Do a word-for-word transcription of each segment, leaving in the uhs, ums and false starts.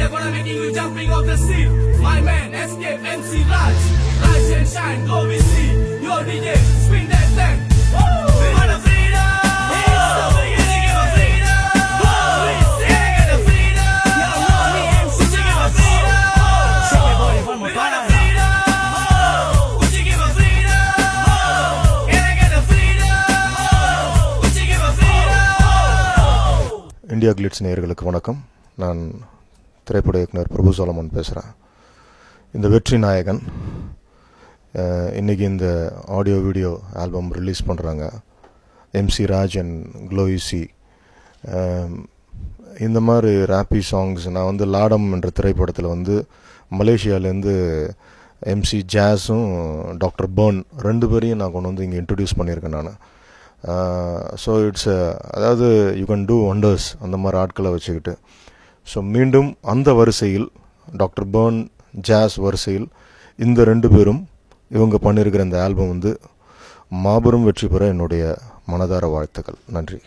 are gonna making you jumping off the seat. My man, Escape M C Raj. Rise and shine, go we see. Your D J, spin that thing. For the freedom. It's the beginning of freedom. We sing the freedom. Would you give us freedom? We want the freedom. Would you give us freedom? Can I get the freedom? Would you give us freedom? India Glitz நேயர்களுக்கு வணக்கம். நான் திரைப்பட இயக்குனர் பிரபு சோலமன் பேசுகிறேன். இந்த வெற்றி நாயகன் இன்றைக்கி இந்த ஆடியோ வீடியோ ஆல்பம் ரிலீஸ் பண்ணுறாங்க. எம்சி ராஜ் அண்ட் க்ளோயிசி. இந்த மாதிரி ராப்பி சாங்ஸ் நான் வந்து லாடம் என்ற திரைப்படத்தில் வந்து மலேசியாவிலேருந்து எம்சி ஜாஸும் டாக்டர் பர்ன் ரெண்டு பேரையும் நான் கொண்டு வந்து இங்கே இன்ட்ரடியூஸ் பண்ணியிருக்கேன் நான். ஸோ இட்ஸ் அதாவது யூ கேன் டூ ஒண்டர்ஸ் அந்த மாதிரி ஆட்களை வச்சுக்கிட்டு. ஸோ மீண்டும் அந்த வரிசையில் டாக்டர் பர்ன் ஜாஸ் வரிசையில் இந்த ரெண்டு பேரும் இவங்க பண்ணியிருக்கிற இந்த ஆல்பம் வந்து மாபெரும் வெற்றி பெற என்னுடைய மனதார வாழ்த்துக்கள். நன்றி.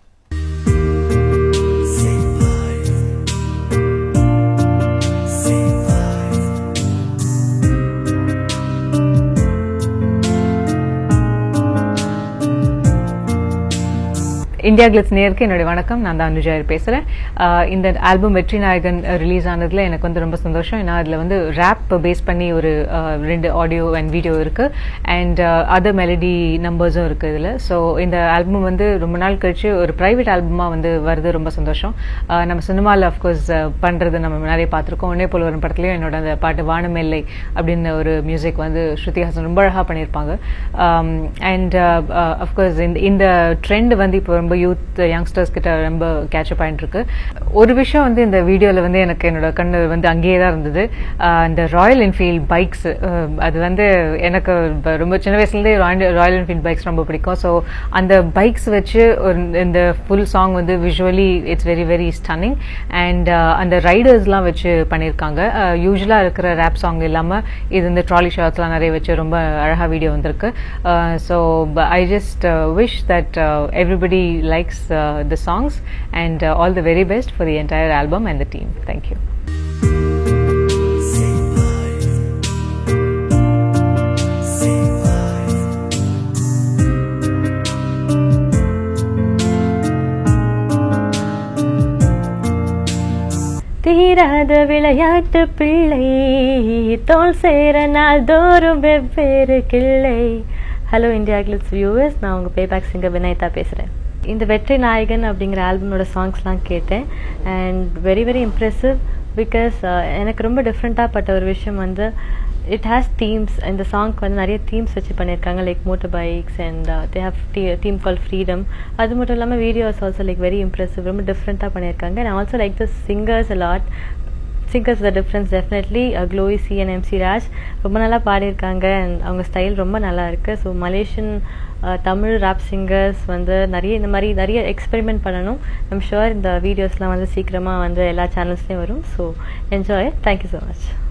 இந்தியா கிளிட்ஸ் நேருக்கு என்னுடைய வணக்கம். நான் தான் அனுஜா பேசுகிறேன். இந்த ஆல்பம் வெற்றி நாயகன் ரிலீஸ் ஆனதில் எனக்கு வந்து ரொம்ப சந்தோஷம். ஏன்னா அதில் வந்து ரேப் பேஸ் பண்ணி ஒரு ரெண்டு ஆடியோ அண்ட் வீடியோ இருக்குது அண்ட் அதர் மெலடி நம்பர்ஸும் இருக்குது இதில். ஸோ இந்த ஆல்பம் வந்து ரொம்ப நாள் கழிச்சு ஒரு ப்ரைவேட் ஆல்பமாக வந்து வருது. ரொம்ப சந்தோஷம். நம்ம சினிமாவில் அஃப்கோர்ஸ் பண்ணுறது நம்ம நிறைய பார்த்துருக்கோம். ஒன்னே போல் ஒரு படத்துலையும் என்னோட அந்த பாட்டு வானமெல்லை அப்படின்னு ஒரு மியூசிக் வந்து ஸ்ருதி ஹாசன் ரொம்ப அழகாக பண்ணியிருப்பாங்க. அண்ட் அஃப்கோர்ஸ் இந்த இந்த ட்ரெண்ட் வந்து இப்போ ரொம்ப யூத் யங்ஸ்டர்ஸ் கிட்ட ரொம்ப கேட்சப் ஆயிட்டு இருக்கு. ஒரு விஷயம் வந்து இந்த வீடியோவில் வந்து எனக்கு என்னோட கண்ணு வந்து அங்கேயே தான் இருந்தது. இந்த ராயல் என்ஃபீல்ட் பைக்ஸ், அது வந்து எனக்கு ரொம்ப சின்ன வயசுலேருந்தே ராயல் என்ஃபீல்ட் பைக்ஸ் ரொம்ப பிடிக்கும். ஸோ அந்த பைக்ஸ் வச்சு ஒரு இந்த ஃபுல் சாங் வந்து visually it's very very stunning. And அந்த ரைடர்ஸ்லாம் வச்சு பண்ணியிருக்காங்க. யூஸ்வலாக இருக்கிற ரேப் சாங் இல்லாமல் இது இந்த ட்ராலி ஷாட்ஸ்லாம் நிறைய வச்சு ரொம்ப அழகாக வீடியோ வந்திருக்கு. So I just wish that everybody likes uh, the songs and uh, all the very best for the entire album and the team. Thank you. தீராத விளையாட்டு பிள்ளை தோல் சேர நாள் தோறும் வெவ்வேறு கிள்ளை. ஹலோ இந்தியா கிளிட்ஸ் வியூவர்ஸ், நான் உங்கள் பேபேக் சிங்கர் வினயதா பேசுகிறேன். இந்த வெற்றி நாயகன் அப்படிங்கிற ஆல்பமோட சாங்ஸ்லாம் கேட்டேன் and very very impressive. Because எனக்கு ரொம்ப டிஃப்ரெண்ட்டாக பட்ட ஒரு விஷயம் வந்து இட் ஹேஸ் தீம்ஸ். இந்த சாங்க்கு வந்து நிறைய தீம்ஸ் வச்சு பண்ணியிருக்காங்க, like motor bikes and they have the theme call freedom. அது மட்டும் இல்லாமல் videos also like very impressive, ரொம்ப டிஃப்ரெண்ட்டாக பண்ணியிருக்காங்க. And also like the singers a lot. Singers the difference definitely க்ளோயிசி அண்ட் எம்சி ராஜ் ரொம்ப நல்லா பாடியிருக்காங்க அண்ட் அவங்க ஸ்டைல் ரொம்ப நல்லா இருக்குது. So Malaysian Tamil rap singers வந்து நிறைய இந்த மாதிரி நிறைய எக்ஸ்பெரிமெண்ட் பண்ணணும். ஐம் ஷுர் இந்த வீடியோஸ்லாம் வந்து சீக்கிரமாக வந்து எல்லா சேனல்ஸ்லேயும் வரும். So enjoy. Thank you so much.